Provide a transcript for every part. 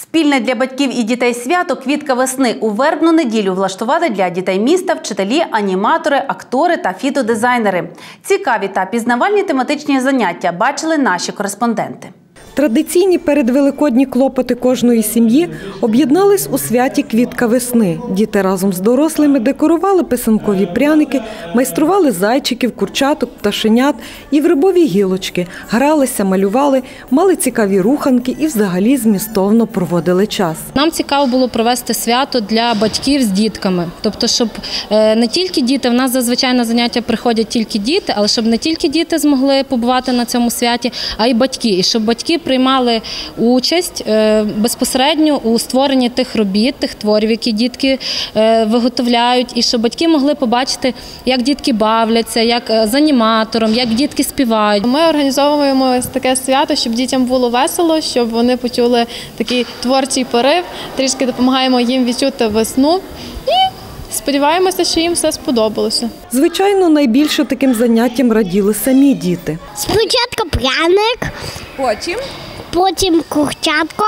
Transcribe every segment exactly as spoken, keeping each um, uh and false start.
Спільне для батьків і дітей свято «Квітка весни» у Вербну неділю влаштували для дітей міста вчителі, аніматори, актори та фітодизайнери. Цікаві та пізнавальні тематичні заняття бачили наші кореспонденти. Традиційні передвеликодні клопоти кожної сім'ї об'єднались у святі «Квітка весни». Діти разом з дорослими декорували писанкові пряники, майстрували зайчиків, курчаток, пташенят і вербові гілочки, гралися, малювали, мали цікаві руханки і взагалі змістовно проводили час. Нам цікаво було провести свято для батьків з дітками. Тобто, щоб не тільки діти, в нас зазвичай на заняття приходять тільки діти, але щоб не тільки діти змогли побувати на цьому святі, а й батьки. І щоб батьки приймали участь безпосередньо у створенні тих робіт, тих творів, які дітки виготовляють, і щоб батьки могли побачити, як дітки бавляться, як з аніматором, як дітки співають. Ми організовуємо таке свято, щоб дітям було весело, щоб вони почули такий творчий порив, трішки допомагаємо їм відчути весну і сподіваємося, що їм все сподобалося. Звичайно, найбільше таким заняттям раділи самі діти. Спочатку пряник, потім, потім курчатко,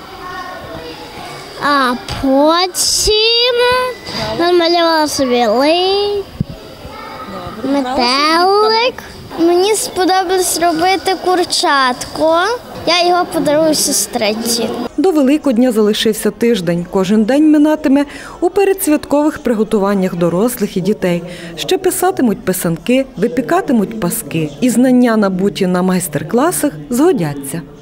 а потім намалювала собі лей, метелик. Мені сподобалось робити курчатко. Я його подарую сестриці. До Великодня залишився тиждень. Кожен день минатиме у передсвяткових приготуваннях дорослих і дітей. Ще писатимуть писанки, випікатимуть паски. І знання, набуті на майстер-класах, згодяться.